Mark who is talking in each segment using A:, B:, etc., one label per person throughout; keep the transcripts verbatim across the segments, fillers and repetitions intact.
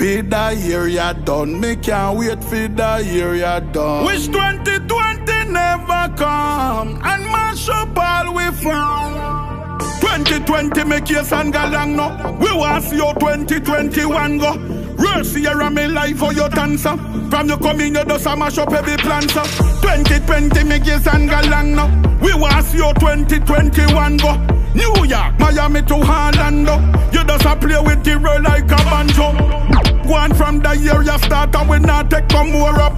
A: Feed the year you done. Me can't wait for the year you done. Wish twenty twenty never come and mash up all we found. twenty twenty make your son go long no. We want see your twenty twenty-one go. Rest year of me life for your dancer. From you coming you just a mash up every plan so. twenty twenty make your son go long no. We want see your twenty twenty-one go. New York, Miami to Orlando. You just a play with the roll like a banjo. One from the year you start and we not take no more up.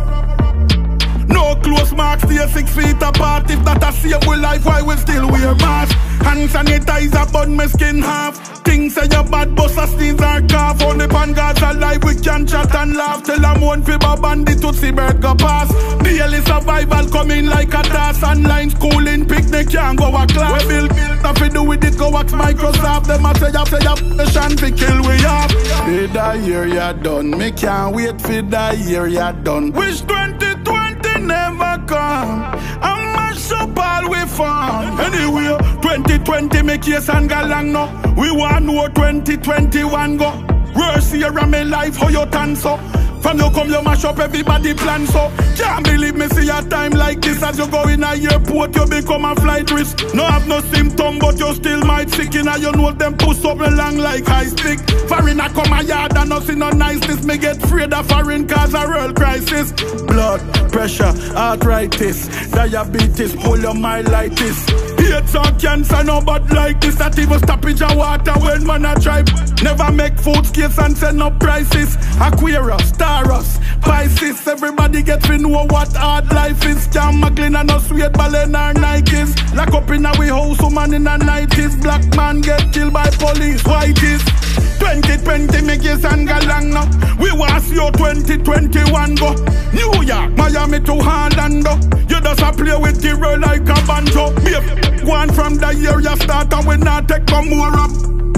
A: No close marks, stay six feet apart. If that a save with life, why we still wear masks? Hand sanitizer, burn my skin half. Things say your bad boss, a sneeze or cough. Only pan God's alive, we can chat and laugh. Till I'm one fibber bandit to see bird go pass. Daily survival coming like a task. Online schooling, picnic, can't go a class. We build, build, if do with it, go wax Microsoft. Them a say up, say up, the shanty kill we up. For the year you done, me can't wait for the year you done. Wish twenty twenty never come and mash up all we found. Anyway, twenty twenty make your son go long no. We want no twenty twenty-one go. Worst year of my life, how you turn so. From you come you mash up everybody plan so. Can't believe me see a time like this. As you go in a airport you become a flight risk. No have no symptom but you still might sick. In a you know them push up along like high stick. Foreign a come a yard and nothing no niceness. Me get afraid of foreign cause a world crisis. Blood pressure, arthritis, diabetes, poliomyelitis. Hate or cancer, no but like this. That even stoppage of water when man a try. Never make food skates and send up prices. Aquarius, Taurus, Pisces. Everybody get to know what hard life is. Cam McLean and no sweet ballen or Nikes. Lock up in a we house, woman in a nineties. Black man get killed by police, whiteys. twenty twenty make your son go long now. We want see your twenty twenty-one go. New York, Miami to Orlando. You just a play with the roll like a banjo. Babe, one from the year you start and we not take no more up.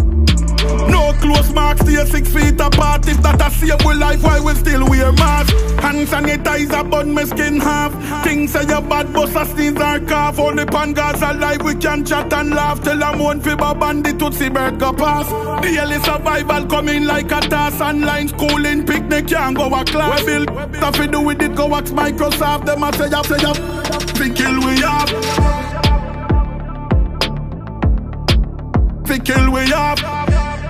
A: No close marks, stay six feet apart. If that a save with life, why we still wear masks? Hand sanitizer, burn my skin half. Things say your bad boss, a sneeze or cough. Only pan God's alive, we can chat and laugh. Till I'm one fibber bandit to see bird go pass. Daily survival coming like a task. Online schooling, picnic, can't go a class. We build stuff we do with it, go wax Microsoft. Them a say up, say up, we kill we up. We kill we up.